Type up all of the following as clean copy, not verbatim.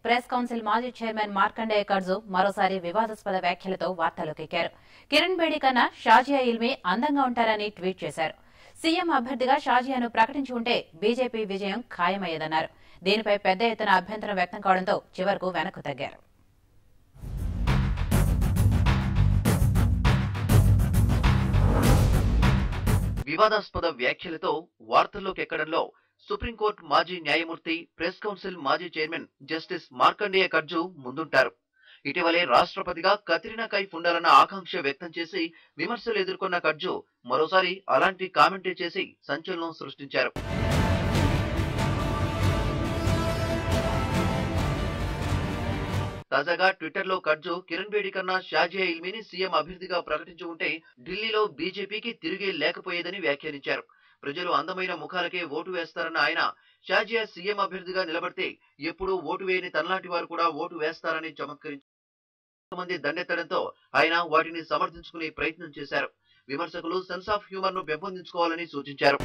Press council మాజీ chairman Markandeya Katju మరోసారి వివాదాస్పద వ్యాఖ్యలతో వార్తల్లోకెక్కారు. కిరణ్ బేడి కన్నా షాజియా ఇల్మీ అందంగా ఉంటారని ట్వీట్ చేశారు. సీఎం అభ్యర్థిగా షాజియాను ప్రకటించి ఉంటే బీజేపీ విజయం ఖాయమయ్యేదన్నారు. దీనిపై పెద్ద ఎత్తున అభ్యంతరం వ్యక్తం కావడంతో చివరకు వెనక్కు తగ్గారు. వివాదాస్పద వ్యాఖ్యలతో వార్తల్లోకి ఎక్కడంలో సుప్రీంకోర్టు మాజీ న్యాయమూర్తి, ప్రెస్ కౌన్సిల్ మాజీ చైర్మన్ జస్టిస్ మార్కండేయ కర్జు ముందుంటారు. ఇటీవలే రాష్ట్రపతిగా కత్రినా కైఫ్ ఉండాలన్న ఆకాంక్ష వ్యక్తం చేసి విమర్శలు ఎదుర్కొన్న కర్జు మరోసారి అలాంటి కామెంటే చేసి సంచలనం సృష్టించారు. తాజాగా ట్విట్టర్ లో కర్జు కిరణ్ బేడి కన్నా షాజియా ఇల్మీని సీఎం అభ్యర్థిగా ప్రకటించి ఉంటే ఢిల్లీలో బీజేపీకి తిరిగే లేకపోయేదని వ్యాఖ్యానించారు. ప్రజలు అందమైన ముఖాలకే ఓటు వేస్తారన్న ఆయన షాజియా సీఎం అభ్యర్థిగా నిలబడితే ఎప్పుడూ ఓటు వేయని తనలాంటి వారు కూడా ఓటు వేస్తారని చమత్కరించారు. కొంతమంది దండెత్తడంతో ఆయన వాటిని సమర్థించుకునే ప్రయత్నం చేశారు. విమర్శకులు సెన్స్ ఆఫ్ హ్యూమర్ ను పెంపొందించుకోవాలని సూచించారు.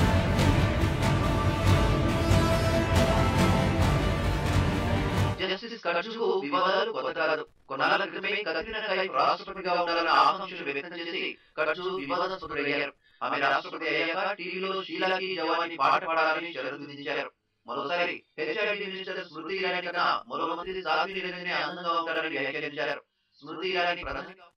జస్టిస్ కర్జుకు వివాదాలు కొత్త కాదు. కొన్నాళ్ల క్రితమే కత్రినా కైఫ్ రాష్ట్రపతిగా ఉండాలన్న ఆకాంక్షలు వ్యక్తం చేసి కర్జు వివాదాస్పదుడయ్యారు. ఆమె రాష్ట్రపతి అయ్యాక టీవీలో షీలాకి జవానీ పాట పాడాలని షరతు విధించారు. మరోసారి హెచ్ఆర్డీ మినిస్టర్ స్మృతి ఇరానీ కన్నా మరో మంత్రి సాధ్వి నిరంజనే అందంగా ఉంటారని వ్యాఖ్యానించారు. స్మృతి ఇరానీ ప్రధానంగా